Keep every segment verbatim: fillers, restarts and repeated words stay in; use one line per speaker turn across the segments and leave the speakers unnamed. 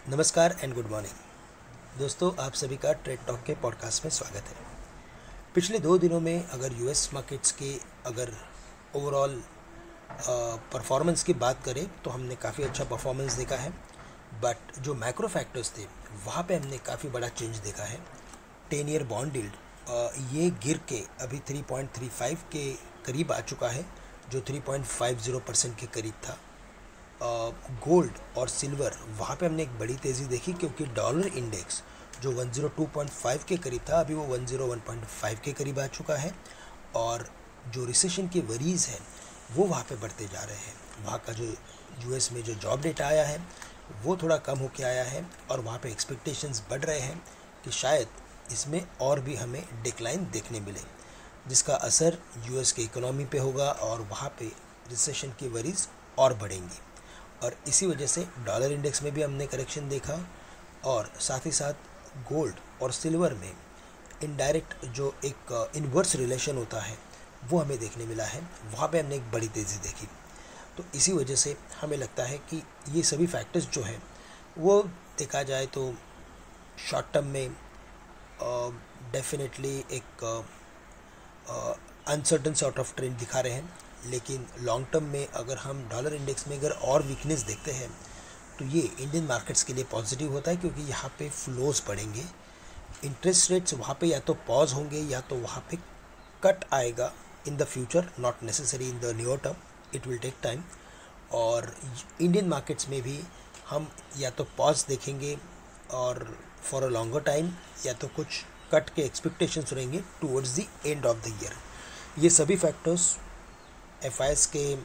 नमस्कार and good morning दोस्तों, आप सभी का ट्रेड टॉक के पॉडकास्ट में स्वागत है। पिछले दो दिनों में अगर यूएस मार्केट्स के अगर ओवरऑल परफॉर्मेंस की बात करें तो हमने काफ़ी अच्छा परफॉर्मेंस देखा है, बट जो मैक्रो फैक्टर्स थे वहाँ पे हमने काफ़ी बड़ा चेंज देखा है। टेन ईयर बॉन्ड यील्ड ये गिर के अभी थ्री पॉइंट थ्री फाइव के करीब आ चुका है, जो three point five zero percent के करीब था। गोल्ड uh, और सिल्वर वहाँ पे हमने एक बड़ी तेज़ी देखी, क्योंकि डॉलर इंडेक्स जो one zero two point five के करीब था अभी वो one zero one point five के करीब आ चुका है। और जो रिसेशन की वरीज है वो वहाँ पे बढ़ते जा रहे हैं। वहाँ का जो यूएस में जो जॉब डेटा आया है वो थोड़ा कम होके आया है, और वहाँ पे एक्सपेक्टेशंस बढ़ रहे हैं कि शायद इसमें और भी हमें डिक्लाइन देखने मिले, जिसका असर यूएस के इकोनॉमी पे होगा और वहाँ पे रिसेशन की वरीज और बढ़ेंगी। और इसी वजह से डॉलर इंडेक्स में भी हमने करेक्शन देखा, और साथ ही साथ गोल्ड और सिल्वर में इनडायरेक्ट जो एक इन्वर्स रिलेशन होता है वो हमें देखने मिला है। वहाँ पे हमने एक बड़ी तेज़ी देखी। तो इसी वजह से हमें लगता है कि ये सभी फैक्टर्स जो हैं वो देखा जाए तो शॉर्ट टर्म में डेफिनेटली एक अनसर्टन सॉर्ट ऑफ ट्रेंड दिखा रहे हैं, लेकिन लॉन्ग टर्म में अगर हम डॉलर इंडेक्स में अगर और वीकनेस देखते हैं तो ये इंडियन मार्केट्स के लिए पॉजिटिव होता है, क्योंकि यहाँ पे फ्लोज पड़ेंगे। इंटरेस्ट रेट्स वहाँ पे या तो पॉज होंगे या तो वहाँ पे कट आएगा in the future, not necessary in the nearer term, it will take time. और इंडियन मार्केट्स में भी हम या तो पॉज देखेंगे और फॉर अ लॉन्गर टाइम, या तो कुछ कट के एक्सपेक्टेशंस रहेंगे towards the end of the year. ये सभी फैक्टर्स एफ आई एस के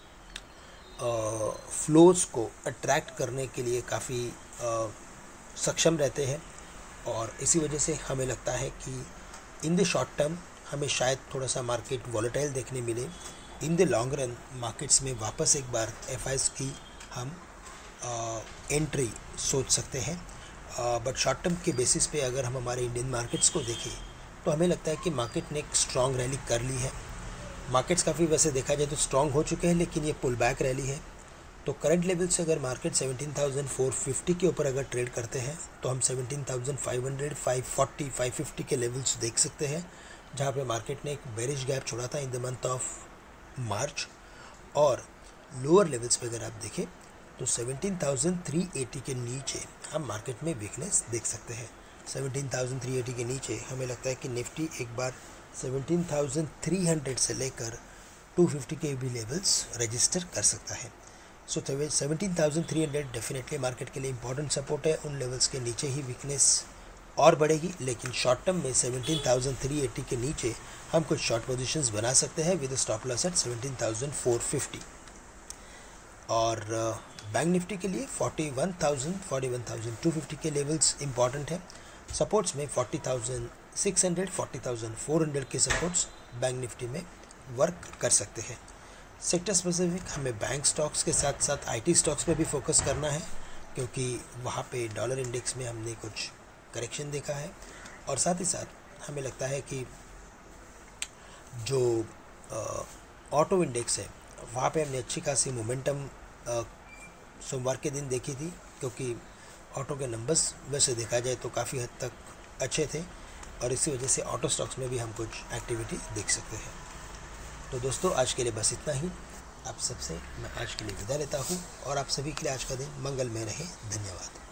फ्लोज को अट्रैक्ट करने के लिए काफ़ी सक्षम रहते हैं, और इसी वजह से हमें लगता है कि इन द शॉर्ट टर्म हमें शायद थोड़ा सा मार्केट वॉलेटाइल देखने मिले। In the long run markets में वापस एक बार एफ आई एस की हम एंट्री सोच सकते हैं। बट शॉर्ट टर्म के बेसिस पे अगर हम हमारे इंडियन मार्केट्स को देखें तो हमें लगता है कि मार्केट ने एक स्ट्रॉन्ग रैली कर ली है। मार्केट्स काफ़ी वैसे देखा जाए तो स्ट्रॉन्ग हो चुके हैं, लेकिन ये पुल बैक रैली है। तो करंट लेवल से अगर market seventeen thousand four fifty के ऊपर अगर ट्रेड करते हैं तो हम seventeen thousand five hundred, five forty, five fifty के लेवल्स देख सकते हैं, जहाँ पे मार्केट ने एक बेरिश गैप छोड़ा था in the month of March. और लोअर लेवल्स पे अगर आप देखें तो सेवनटीन थाउजेंड थ्री एटी के नीचे हम मार्केट में वीकनेस देख सकते हैं। सेवनटीन थाउजेंड थ्री एटी के नीचे हमें लगता है कि निफ्टी एक बार सेवनटीन थाउजेंड थ्री हंड्रेड से लेकर टू फिफ्टी के भी लेवल्स रजिस्टर कर सकता है। So seventeen thousand three hundred definitely market के लिए इंपॉर्टेंट सपोर्ट है। उन लेवल्स के नीचे ही वीकनेस और बढ़ेगी, लेकिन शॉर्ट टर्म में सेवनटीन थाउजेंड थ्री एटी के नीचे हम कुछ शॉर्ट पोजीशंस बना सकते हैं with stop loss at seventeen thousand four fifty. और बैंक निफ्टी के लिए forty one thousand, forty one thousand two fifty के लेवल्स इंपॉर्टेंट है। सपोर्ट्स में forty thousand six hundred, forty thousand four hundred के सपोर्ट्स बैंक निफ्टी में वर्क कर सकते हैं। सेक्टर स्पेसिफिक हमें बैंक स्टॉक्स के साथ साथ आईटी स्टॉक्स पे भी फोकस करना है, क्योंकि वहाँ पे डॉलर इंडेक्स में हमने कुछ करेक्शन देखा है। और साथ ही साथ हमें लगता है कि जो ऑटो इंडेक्स है वहाँ पे हमने अच्छी खासी मोमेंटम सोमवार के दिन देखी थी, क्योंकि ऑटो के नंबर्स वैसे देखा जाए तो काफ़ी हद तक अच्छे थे, और इसी वजह से ऑटो स्टॉक्स में भी हम कुछ एक्टिविटी देख सकते हैं। तो दोस्तों, आज के लिए बस इतना ही। आप सबसे मैं आज के लिए विदा लेता हूँ, और आप सभी के लिए आज का दिन मंगलमय रहे। धन्यवाद।